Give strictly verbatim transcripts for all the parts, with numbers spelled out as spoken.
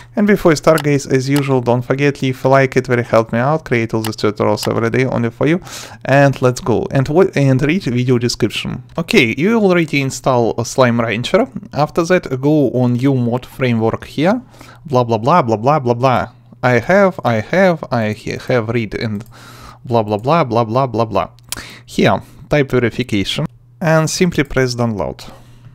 And before you start, guys, as usual, don't forget, leave a like, it very help me out, create all these tutorials every day only for you. And let's go. And what and read video description. Okay, you already install a Slime Rancher. After that, go on new mod framework here. Blah blah blah blah blah blah blah. I have, I have, I have read and blah blah blah blah blah blah blah. Here, type verification and simply press download.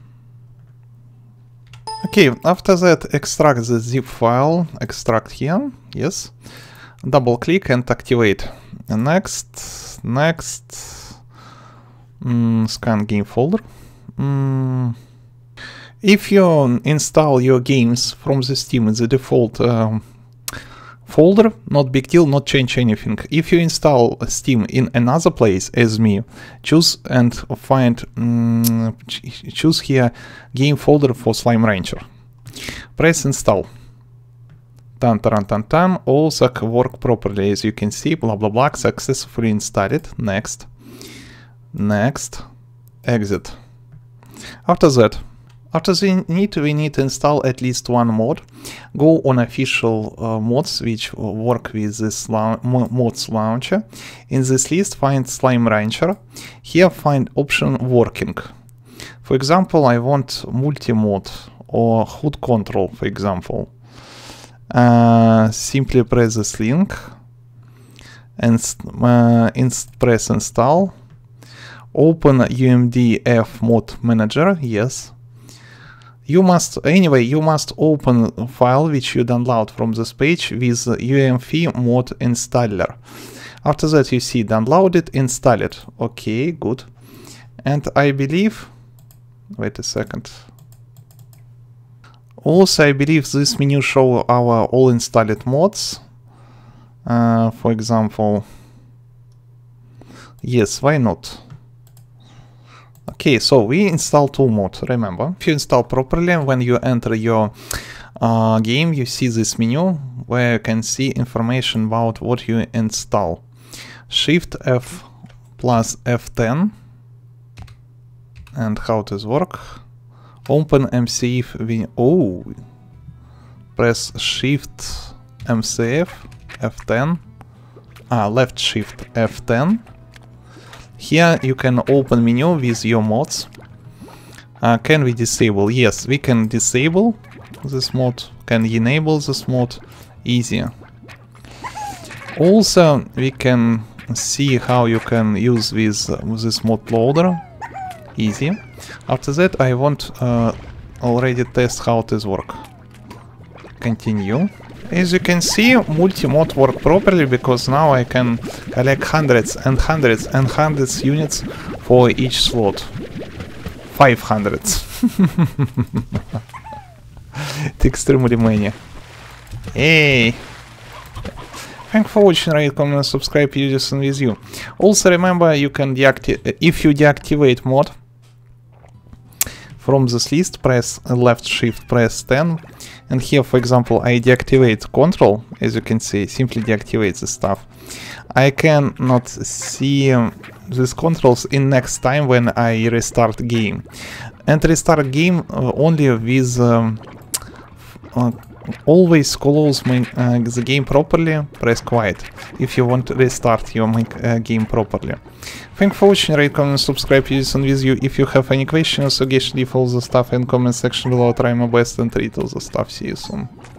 Okay, after that, extract the zip file, extract here, yes, double click and activate. Next, next, mm, scan game folder. Mm. If you install your games from the Steam in the default um, folder, not big deal, not change anything. If you install Steam in another place as me, choose and find, um, ch choose here game folder for Slime Rancher. Press install. Tan tan tan tan, all that work properly as you can see, blah blah blah, successfully installed. Next, next, exit. After that, After the need, we need to install at least one mod. Go on official uh, mods which work with this mods launcher. In this list, find Slime Rancher. Here, find option working. For example, I want multi-mod or H U D control, for example. Uh, simply press this link and uh, inst press install. Open U M D F mod manager. Yes. You must, anyway, you must open a file which you download from this page with U M F mod installer. After that, you see download it, install it. Okay, good. And I believe, wait a second. Also, I believe this menu show our all installed mods. Uh, for example, yes, why not? Okay, so we install two mods, remember. If you install properly, when you enter your uh, game, you see this menu where you can see information about what you install. Shift F plus F ten. And how does work? Open M C F. Oh, press Shift M C F F ten. Ah, left Shift F ten. Here you can open menu with your mods. Uh, can we disable? Yes, we can disable this mod. Can enable this mod. Easy. Also, we can see how you can use with, uh, with this mod loader. Easy. After that, I want uh, already test how this work. Continue. As you can see, multi-mod work properly because now I can collect hundreds and hundreds and hundreds units for each slot. five hundred. It's extremely many. Hey! Thanks for watching, rate, comment, subscribe, users and with you. Also remember, you can deactivate, if you deactivate mod from this list, press left shift, press ten. And here, for example, I deactivate control, as you can see, simply deactivate the stuff. I cannot see um, these controls in next time when I restart game. And restart game uh, only with um, uh, always close my, uh, the game properly, press quiet if you want to restart your uh, game properly. Thanks for watching, rate, comment, subscribe, use and with you. If you have any questions, suggestions, leave all the stuff in comment section below. Try my best and read all the stuff. See you soon.